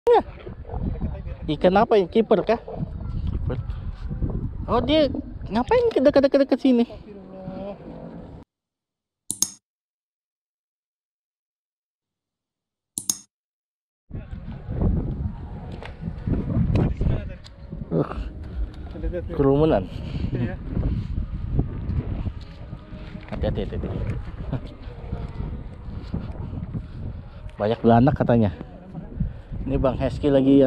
Ya. Ikan apa yang kiper kah? Kiper. Oh dia ngapain ke dekat sini? Kerumunan. Hati-hati. Banyak belanak katanya. Ini Bang Hesky lagi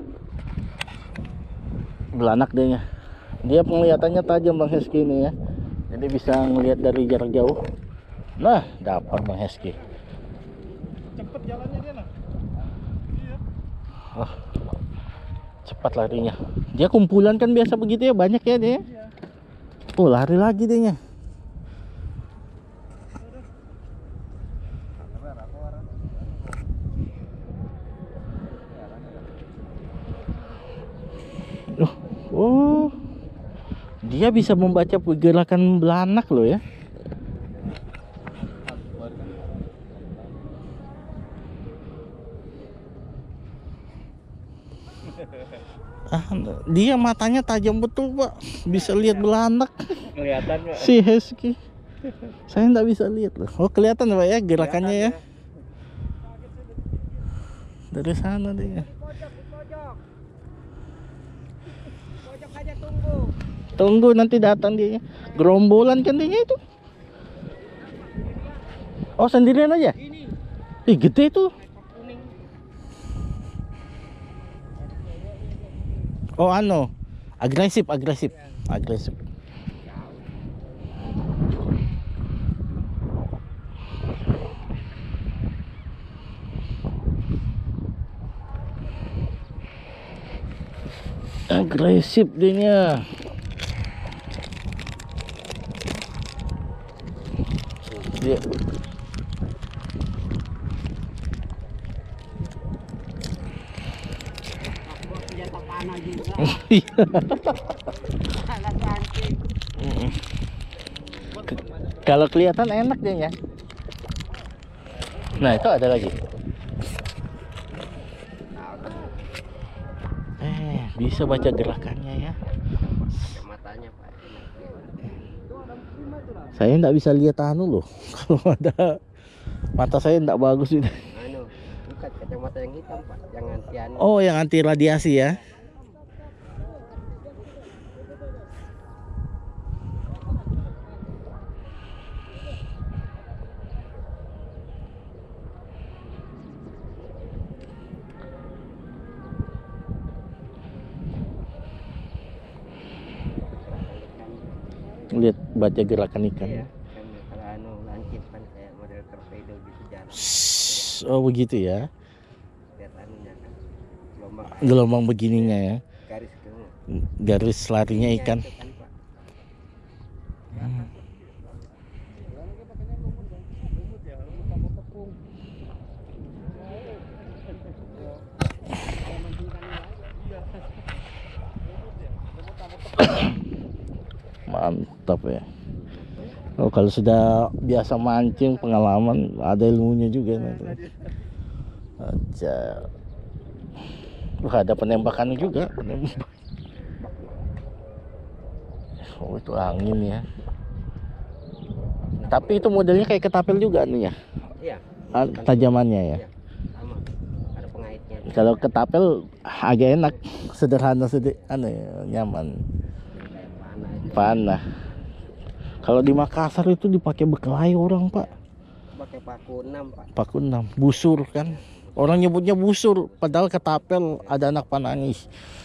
belanak dia. Dia penglihatannya tajam Bang Hesky ini ya. Jadi bisa ngelihat dari jarak jauh. Nah, dapat Bang Hesky. Cepet jalannya dia nah. Iya. Oh, cepat larinya. Dia kumpulan kan biasa begitu ya, banyak ya dia. Iya. Oh, lari lagi dia. Oh, dia bisa membaca pergerakan belanak loh ya. Dia matanya tajam betul Pak, bisa lihat belanak. Kelihatan Pak. Si Hesky. Saya nggak bisa lihat loh. Oh kelihatan Pak ya gerakannya ya. Dari sana dia. Pojok aja tunggu. Tunggu nanti datang dia. Gerombolan kan dia itu. Oh sendirian aja? Ini. Ih gede tuh. Kuning. Oh agresif. Agresif dia. Dia. Senjata panah juga. Kalau kelihatan enak dia ya. Nah itu ada lagi. Bisa baca gerakannya ya. Matanya Pak. Saya nggak bisa lihat loh. Kalau ada mata saya nggak bagus itu. Bukan kacamata yang hitam Pak, yang anti Oh yang anti radiasi ya. Lihat baca gerakan ikan ya. Kalau lancip kan kayak model torpedo gitu jalan. Oh begitu ya. Lihat anunya kan. Gelombang begininya ya. Garis ke. Garis larinya ikan. Mantap ya. Oh kalau sudah biasa mancing pengalaman ada ilmunya juga nanti. Aja. Wah ada penembakan juga. Oh itu angin ya. Tapi itu modelnya kayak ketapel juga nih ya. Iya. Tajamannya ya. Iya. Sama. Ada pengaitnya. Kalau ketapel agak enak, sederhana sedikit, nyaman. Panah. Kalau di Makassar itu dipakai berkelahi orang Pak. Pakai paku 6 Pak. Paku 6, busur kan. Orang nyebutnya busur, padahal ketapel ada anak panah. Ini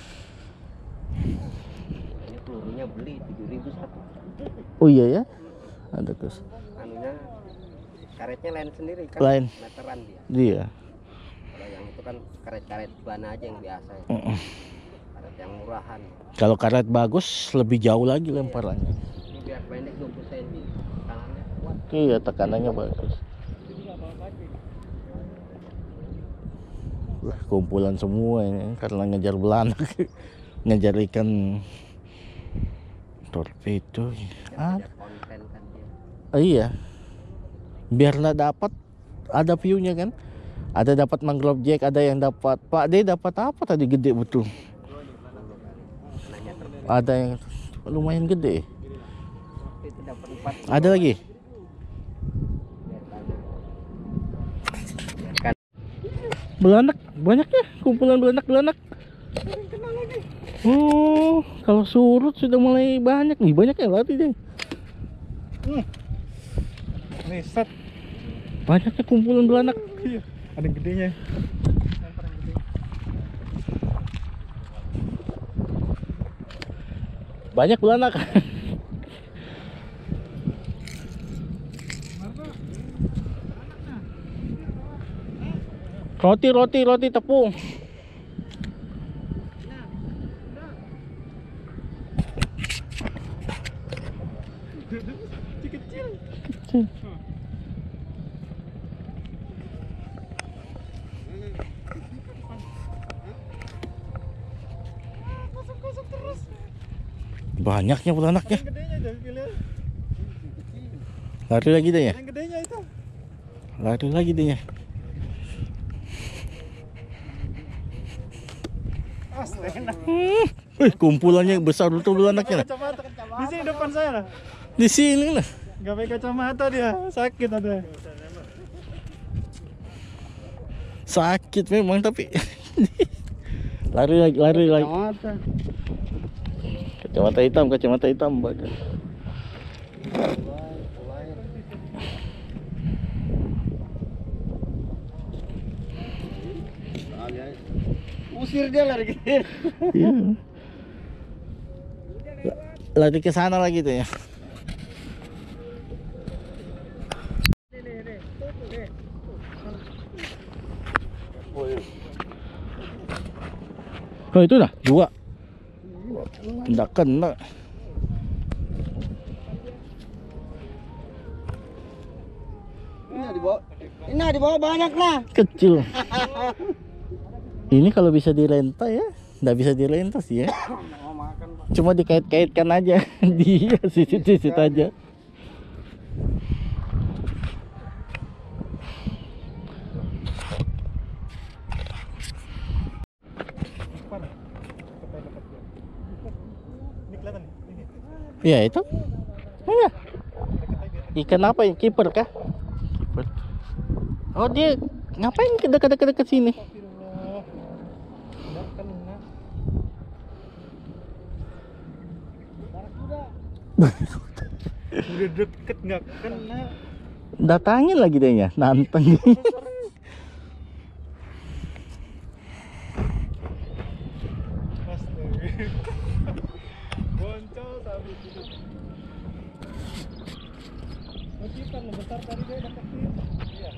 pelurunya beli 7.000 satu. Oh iya ya, ada terus. Anunya karetnya lain sendiri kan. Lain. Meteran dia. Dia. Kalau yang itu kan karet-karet bana aja yang biasa. Ya. Karet yang murahan. Kalau karet bagus lebih jauh lagi lemparannya. Ini biar pendek 20 cm. Tekanannya kuat. Iya tekanannya bagus. Wah, kumpulan semua ini karena ngejar belanak. Ngejar ikan torpedo. Konten kan dia. Iya. Biar nggak dapat ada view-nya kan. Ada dapat mangrove jack, ada yang dapat Pak D dapat apa tadi gede betul. Ada yang lumayan gede. Itu dapat 4. Ada lagi. Belanak banyak ya, kumpulan belanak. Oh, kalau surut sudah mulai banyak nih, banyak ya lari deh. Nih set. Banyaknya kumpulan belanak. Iya, ada yang gedenya. Banyak belanak. Roti tepung. Kecil. Masuk terus. Banyaknya belanaknya. Yang gedenya jangan pilih. Lari lagi deh ya. Yang gedenya itu. Lari lagi deh ya. Astaga. Kumpulannya besar betul belanaknya. Kacamata. Di sini depan saya lah. Di sini lah. Gak pakai kacamata dia, sakit ada. Sakit memang tapi lari lagi. Kacamata hitam bagus. Usir dia lari gitu. Iya. Lari ke sana lagi tuh ya. Oh itu dah 2. Nggak kena. Ini di bawah banyak nah. Kecil. Ini kalau bisa direnta ya, nggak bisa direnta sih ya. Cuma dikait-kaitkan aja. Dia sisit-sisit aja. Ini kelihatan nih. Ini. Iya itu. Mana? Ikan apa yang kiper kah? Kiper. Oh dia ngapain dekat sini? Astagfirullah. Nggak kena. Udah deket nggak kena. Datangin lagi deh ya, nanteng. Astaga. Boncos habis itu. Ikan besar tadi dia udah kecil. Iya.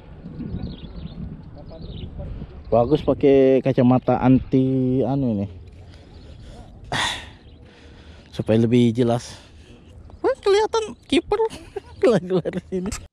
Bagus pakai kacamata anti anu ini. Supaya lebih jelas. Wah, kelihatan kiper lari-lari sini.